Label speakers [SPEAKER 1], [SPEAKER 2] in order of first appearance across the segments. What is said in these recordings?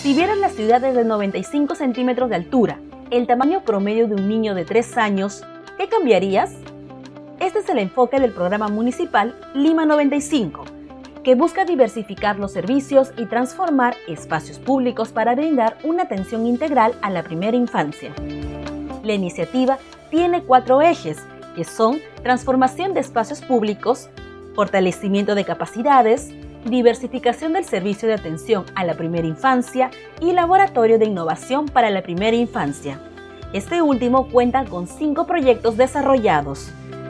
[SPEAKER 1] Si vieras la ciudad desde 95 centímetros de altura, el tamaño promedio de un niño de 3 años, ¿qué cambiarías? Este es el enfoque del programa municipal Lima 95, que busca diversificar los servicios y transformar espacios públicos para brindar una atención integral a la primera infancia. La iniciativa tiene 4 ejes, que son transformación de espacios públicos, fortalecimiento de capacidades, diversificación del servicio de atención a la primera infancia y laboratorio de innovación para la primera infancia. Este último cuenta con 5 proyectos desarrollados.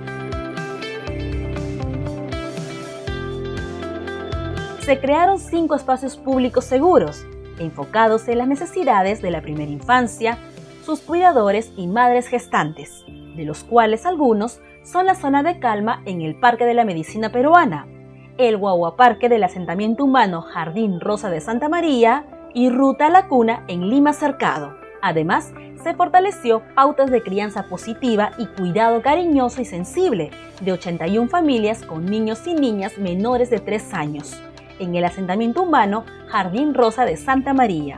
[SPEAKER 1] Se crearon 5 espacios públicos seguros, enfocados en las necesidades de la primera infancia, sus cuidadores y madres gestantes, de los cuales algunos son la zona de calma en el Parque de la Medicina Peruana, el Guaguaparque del asentamiento humano Jardín Rosa de Santa María y Ruta a la Cuna en Lima Cercado. Además, se fortaleció pautas de crianza positiva y cuidado cariñoso y sensible de 81 familias con niños y niñas menores de 3 años, en el asentamiento humano Jardín Rosa de Santa María.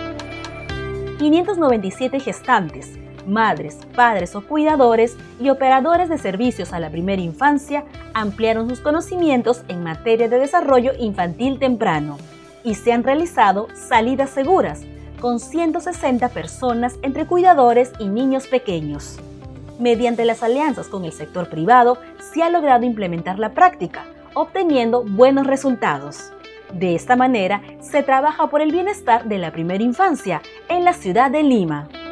[SPEAKER 1] 597 gestantes, madres, padres o cuidadores y operadores de servicios a la primera infancia ampliaron sus conocimientos en materia de desarrollo infantil temprano y se han realizado salidas seguras con 160 personas entre cuidadores y niños pequeños. Mediante las alianzas con el sector privado se ha logrado implementar la práctica, obteniendo buenos resultados. De esta manera, se trabaja por el bienestar de la primera infancia en la ciudad de Lima.